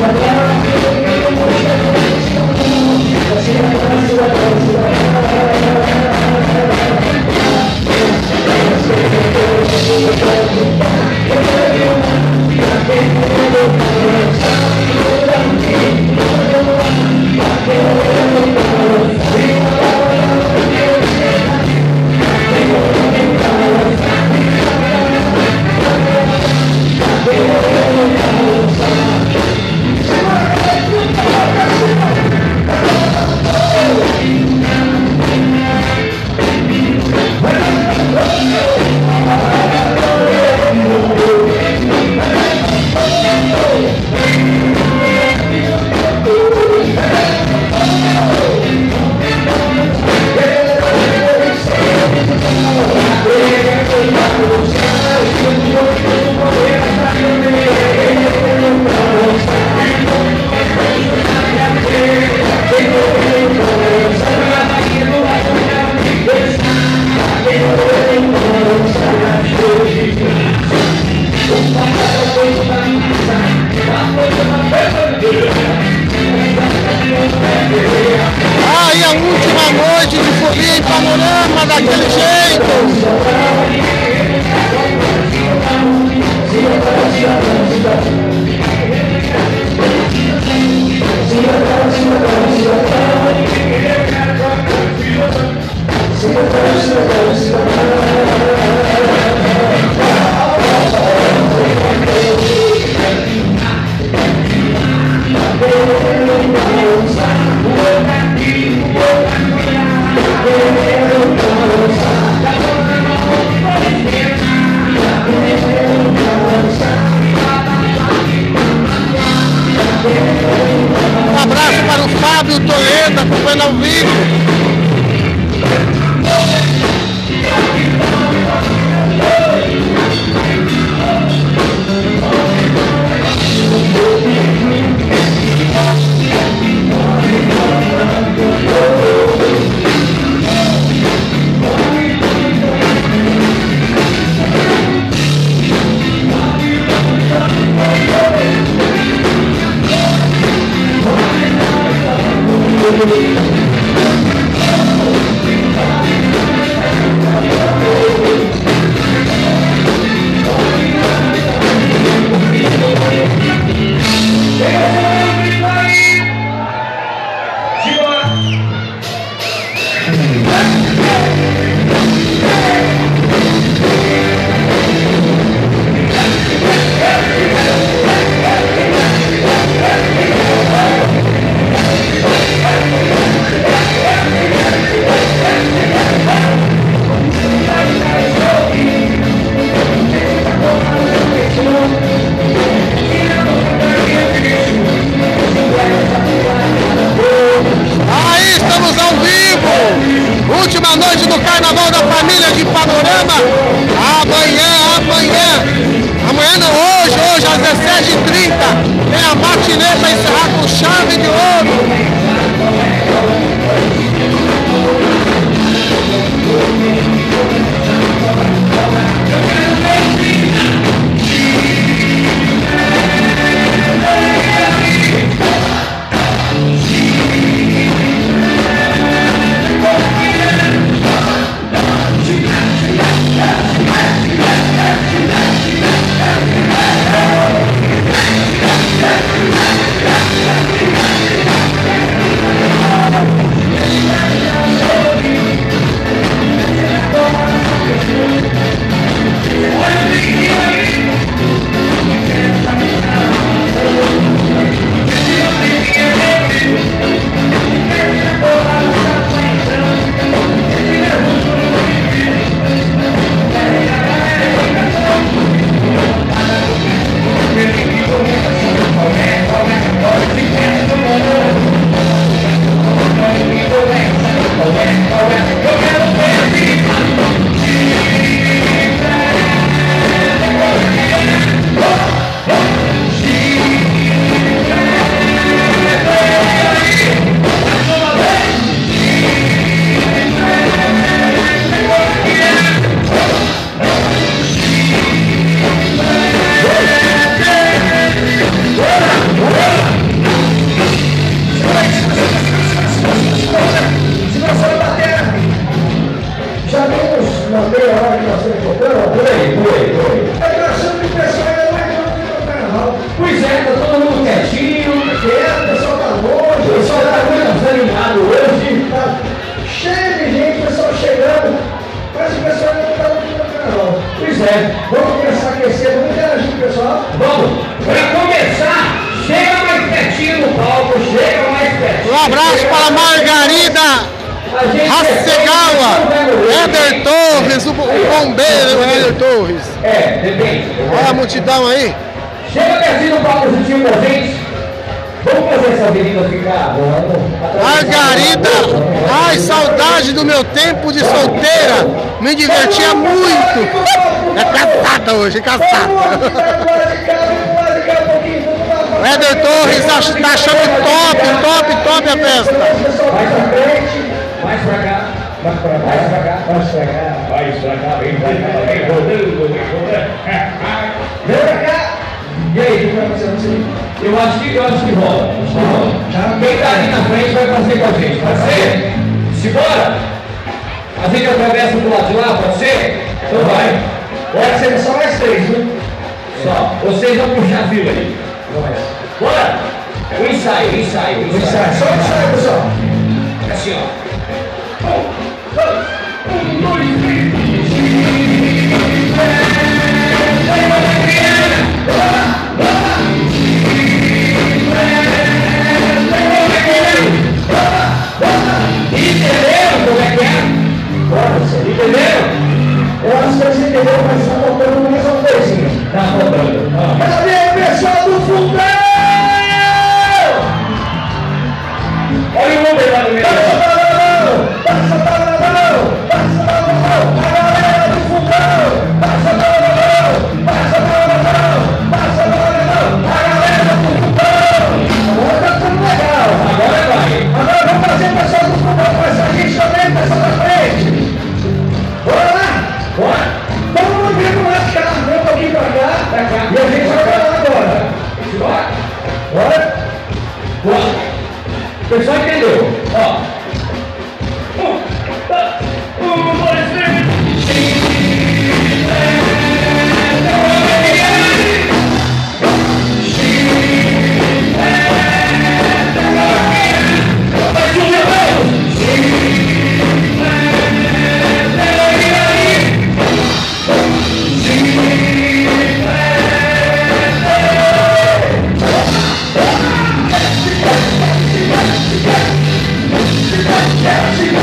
Aí a última noite de folia em Panorama, daquele jeito. Um abraço para o Fábio Toledo, acompanhando ao vivo. Última noite do Carnaval da Família de Panorama. Amanhã não, hoje às 17h30 tem a matinê para encerrar com chave de ouro. Hasegawa, Éder Torres, o bombeiro Éder Torres. Depende. Olha a multidão aí. Chega pertinho do palco positivo da gente. Vamos fazer essa avenida ficar Margarida, ai, saudade do meu tempo de solteira. Me divertia muito. É casada hoje, casada. O Éder Torres tá achando top a festa. Mais pra frente, mais pra cá, mais pra cá, mais pra cá, mais pra cá, mais pra cá, vem rodando. Vem pra cá. E aí, o que vai fazer você? Eu acho que rola. Quem tá aqui na frente vai fazer com a gente, pode ser? Simbora! A gente atravessa pro lado de lá, pode ser? Então vai. Pode ser só mais 3, viu? Só. Vocês vão puxar a fila aí. Bora! O ensaio. Só o ensaio, pessoal. Assim, ó. 1, 2, 3. Entenderam como é que é? Entenderam? Eu acho que vocês entenderam, mas está faltando mais uma coisinha. Está faltando. Cadê o pessoal do fundão? Olha o número lá no meio. Passa a galera do fundão. Passa a galera do fundão. Agora tá tudo legal. Agora vai. Agora vamos fazer o pessoal do fundão passar a gente também, pessoal da frente. Bora lá. Bora. Todo mundo vem pro lado de cá. Vem um pouquinho pra cá. E a gente vai pra lá agora. Bora. O pessoal entendeu? Ó. 1, 2, 3. Yeah.